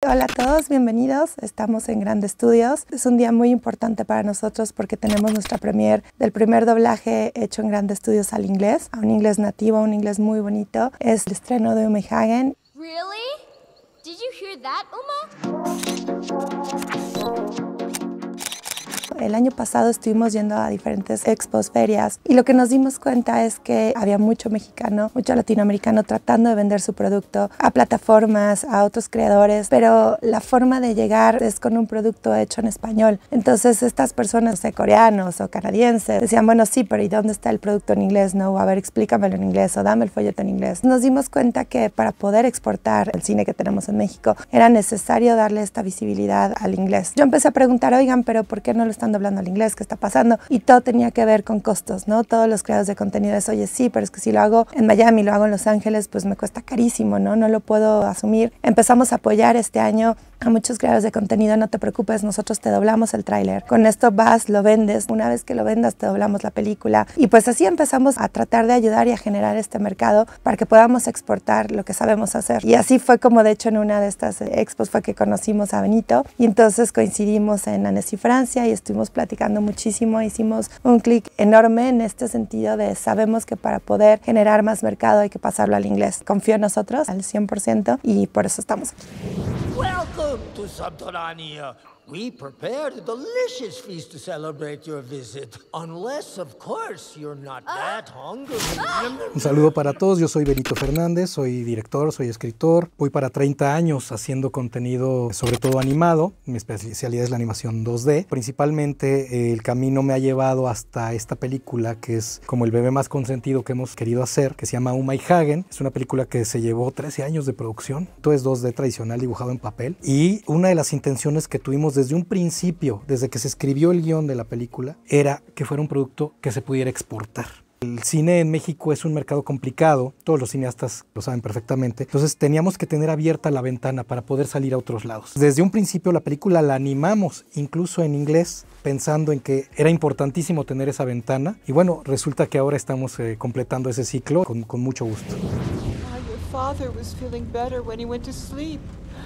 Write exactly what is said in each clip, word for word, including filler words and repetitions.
Hola a todos, bienvenidos. Estamos en Grande Estudios. Es un día muy importante para nosotros porque tenemos nuestra premiere del primer doblaje hecho en Grande Estudios al inglés, a un inglés nativo, un inglés muy bonito. Es el estreno de Uma y Hagen. Really? Did you hear that, Uma? El año pasado estuvimos yendo a diferentes expos, ferias, y lo que nos dimos cuenta es que había mucho mexicano, mucho latinoamericano tratando de vender su producto a plataformas, a otros creadores, pero la forma de llegar es con un producto hecho en español. Entonces estas personas, no sé, coreanos o canadienses, decían, bueno, sí, pero ¿y dónde está el producto en inglés? No, a ver, explícamelo en inglés o dame el folleto en inglés. Nos dimos cuenta que para poder exportar el cine que tenemos en México era necesario darle esta visibilidad al inglés. Yo empecé a preguntar, oigan, pero ¿por qué no lo están hablando al inglés? ¿Qué está pasando? Y todo tenía que ver con costos, ¿no? Todos los creadores de contenido es, oye, sí, pero es que si lo hago en Miami, lo hago en Los Ángeles, pues me cuesta carísimo, ¿no? No lo puedo asumir. Empezamos a apoyar este año a muchos creadores de contenido. No te preocupes, nosotros te doblamos el tráiler. Con esto vas, lo vendes. Una vez que lo vendas, te doblamos la película. Y pues así empezamos a tratar de ayudar y a generar este mercado para que podamos exportar lo que sabemos hacer. Y así fue como, de hecho, en una de estas expos fue que conocimos a Benito. Y entonces coincidimos en Annecy, Francia, y estuvimos platicando muchísimo. Hicimos un clic enorme en este sentido de sabemos que para poder generar más mercado hay que pasarlo al inglés. Confío en nosotros al cien por ciento y por eso estamos aquí. Welcome to Subterranea. We prepared a delicious feast to celebrate your visit. Unless, of course, you're not that hungry. Un saludo para todos, yo soy Benito Fernández, soy director, soy escritor. Voy para treinta años haciendo contenido, sobre todo animado. Mi especialidad es la animación dos D. Principalmente el camino me ha llevado hasta esta película que es como el bebé más consentido que hemos querido hacer, que se llama Uma y Hagen. Es una película que se llevó trece años de producción. Todo es dos D tradicional dibujado en papel. Y una de las intenciones que tuvimos desde un principio, desde que se escribió el guión de la película, era que fuera un producto que se pudiera exportar. El cine en México es un mercado complicado, todos los cineastas lo saben perfectamente, entonces teníamos que tener abierta la ventana para poder salir a otros lados. Desde un principio la película la animamos incluso en inglés, pensando en que era importantísimo tener esa ventana, y bueno, resulta que ahora estamos eh, completando ese ciclo con, con mucho gusto. Your father was feeling better when he went to sleep.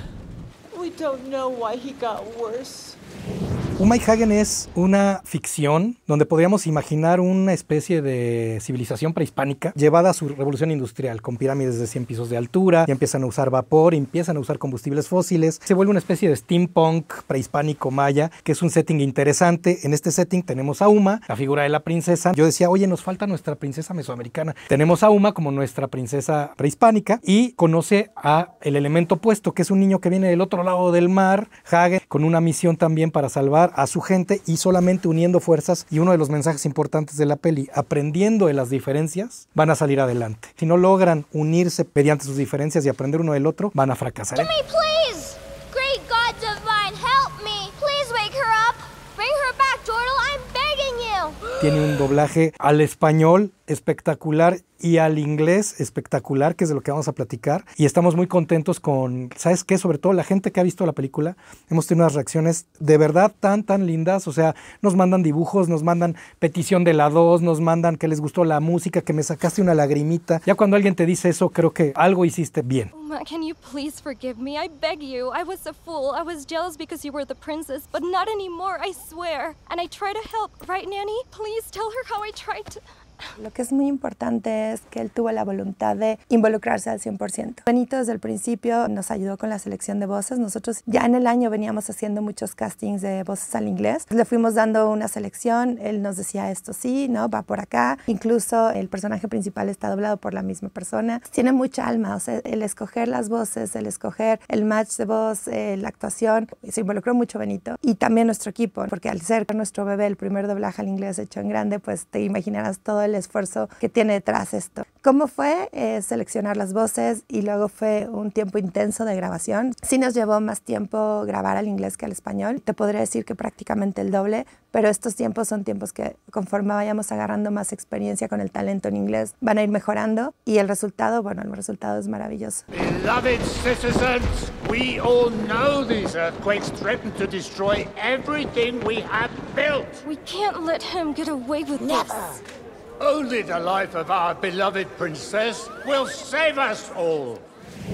We don't know why he got worse. Uma y Hagen es una ficción donde podríamos imaginar una especie de civilización prehispánica llevada a su revolución industrial, con pirámides de cien pisos de altura, y empiezan a usar vapor, empiezan a usar combustibles fósiles, se vuelve una especie de steampunk prehispánico maya, que es un setting interesante. En este setting tenemos a Uma, la figura de la princesa. Yo decía, oye, nos falta nuestra princesa mesoamericana. Tenemos a Uma como nuestra princesa prehispánica y conoce a el elemento opuesto, que es un niño que viene del otro lado del mar, Hagen, con una misión también para salvar a su gente, y solamente uniendo fuerzas, y uno de los mensajes importantes de la peli, aprendiendo de las diferencias, van a salir adelante. Si no logran unirse mediante sus diferencias y aprender uno del otro, van a fracasar. Jimmy, please! Great God Divine, help me! Please wake her up! Bring her back, Jordal, I'm begging you! Tiene un doblaje al español espectacular y al inglés espectacular, que es de lo que vamos a platicar, y estamos muy contentos con, ¿sabes qué? Sobre todo la gente que ha visto la película, hemos tenido unas reacciones de verdad tan, tan lindas. O sea, nos mandan dibujos, nos mandan petición de la dos, nos mandan que les gustó la música, que me sacaste una lagrimita. Ya cuando alguien te dice eso, creo que algo hiciste bien. Uma, can you please forgive me? I beg you. I was a fool. I was jealous because you were the princess, but not anymore, I swear. And I try to help, right, Nanny? Please tell her how I tried to... Lo que es muy importante es que él tuvo la voluntad de involucrarse al cien por ciento. Benito desde el principio nos ayudó con la selección de voces. Nosotros ya en el año veníamos haciendo muchos castings de voces al inglés. Le fuimos dando una selección, él nos decía esto sí, no, va por acá. Incluso el personaje principal está doblado por la misma persona. Tiene mucha alma, o sea, el escoger las voces, el escoger el match de voz, eh, la actuación, se involucró mucho Benito. Y también nuestro equipo, porque al ser nuestro bebé el primer doblaje al inglés hecho en grande, pues te imaginarás todo el esfuerzo que tiene detrás esto. ¿Cómo fue? Eh, seleccionar las voces, y luego fue un tiempo intenso de grabación. Sí nos llevó más tiempo grabar al inglés que al español. Te podría decir que prácticamente el doble, pero estos tiempos son tiempos que conforme vayamos agarrando más experiencia con el talento en inglés van a ir mejorando, y el resultado, bueno, el resultado es maravilloso. Beloved citizens, we all know these earthquakes threaten to destroy everything we have built. We can't let him get away with Never. this. Only the life of our beloved princess will save us all.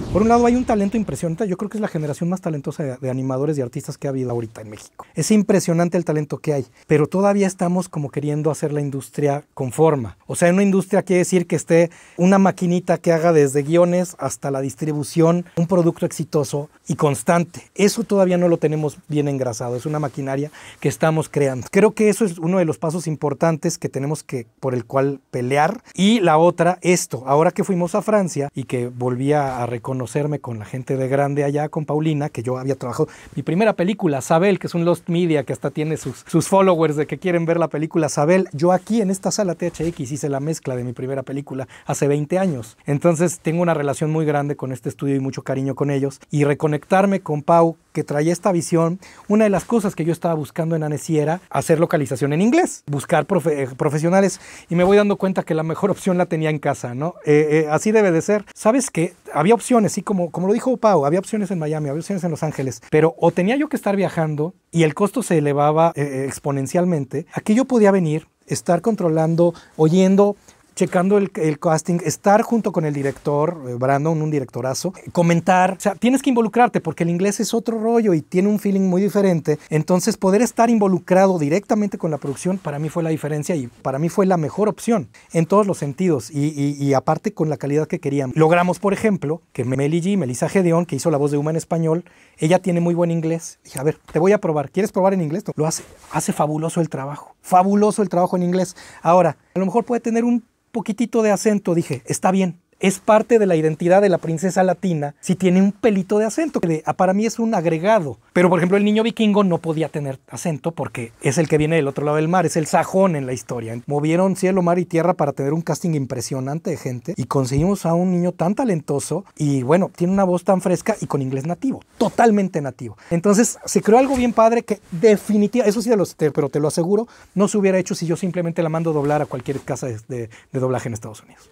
Por un lado hay un talento impresionante, yo creo que es la generación más talentosa de, de animadores y artistas que ha habido ahorita en México. Es impresionante el talento que hay, pero todavía estamos como queriendo hacer la industria con forma. O sea, en una industria quiere decir que esté una maquinita que haga desde guiones hasta la distribución un producto exitoso y constante. Eso todavía no lo tenemos bien engrasado, es una maquinaria que estamos creando. Creo que eso es uno de los pasos importantes que tenemos que, por el cual pelear. Y la otra, esto, ahora que fuimos a Francia y que volví a reconocer conocerme con la gente de grande allá, con Paulina, que yo había trabajado, mi primera película, Sabel, que es un Lost Media, que hasta tiene sus, sus followers de que quieren ver la película Sabel. Yo aquí en esta sala T H X hice la mezcla de mi primera película hace veinte años. Entonces tengo una relación muy grande con este estudio y mucho cariño con ellos. Y reconectarme con Pau, que traía esta visión, una de las cosas que yo estaba buscando en Annecy era hacer localización en inglés, buscar profe profesionales, y me voy dando cuenta que la mejor opción la tenía en casa, ¿no? Eh, eh, así debe de ser. ¿Sabes qué? Había opciones, sí, como, como lo dijo Pau, había opciones en Miami, había opciones en Los Ángeles, pero o tenía yo que estar viajando y el costo se elevaba eh, exponencialmente. Aquí yo podía venir, estar controlando, oyendo, checando el, el casting, estar junto con el director, eh, Brandon, un directorazo, comentar, o sea, tienes que involucrarte porque el inglés es otro rollo y tiene un feeling muy diferente, entonces poder estar involucrado directamente con la producción para mí fue la diferencia y para mí fue la mejor opción en todos los sentidos y, y, y aparte con la calidad que queríamos. Logramos, por ejemplo, que Meli G, Melissa Gedeón, que hizo la voz de Uma en español, ella tiene muy buen inglés. Dije, a ver, te voy a probar, ¿quieres probar en inglés? Lo hace, hace fabuloso el trabajo, fabuloso el trabajo en inglés. Ahora, a lo mejor puede tener un poquitito de acento, dije, está bien, es parte de la identidad de la princesa latina si tiene un pelito de acento, que para mí es un agregado. Pero por ejemplo el niño vikingo no podía tener acento porque es el que viene del otro lado del mar, es el sajón en la historia. Movieron cielo, mar y tierra para tener un casting impresionante de gente y conseguimos a un niño tan talentoso y bueno, tiene una voz tan fresca y con inglés nativo, totalmente nativo. Entonces se creó algo bien padre que definitivamente, eso sí, de los, te, pero te lo aseguro, no se hubiera hecho si yo simplemente la mando a doblar a cualquier casa de, de, de doblaje en Estados Unidos.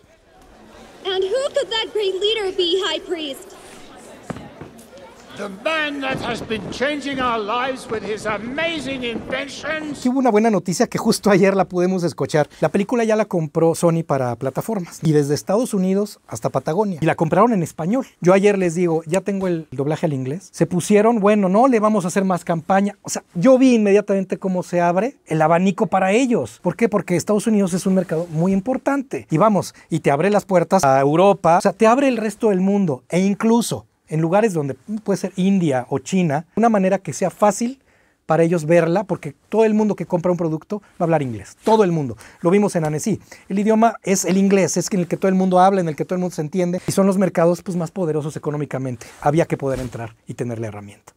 And who could that great leader be, High Priest? The man that has been changing our lives with his amazing inventions. Sí, hubo una buena noticia que justo ayer la pudimos escuchar. La película ya la compró Sony para plataformas y desde Estados Unidos hasta Patagonia. Y la compraron en español. Yo ayer les digo, ya tengo el doblaje al inglés. Se pusieron, bueno, no, le vamos a hacer más campaña. O sea, yo vi inmediatamente cómo se abre el abanico para ellos. ¿Por qué? Porque Estados Unidos es un mercado muy importante. Y vamos, y te abre las puertas a Europa. O sea, te abre el resto del mundo e incluso en lugares donde puede ser India o China, una manera que sea fácil para ellos verla, porque todo el mundo que compra un producto va a hablar inglés, todo el mundo. Lo vimos en Annecy. El idioma es el inglés, es en el que todo el mundo habla, en el que todo el mundo se entiende, y son los mercados pues, más poderosos económicamente. Había que poder entrar y tener la herramienta.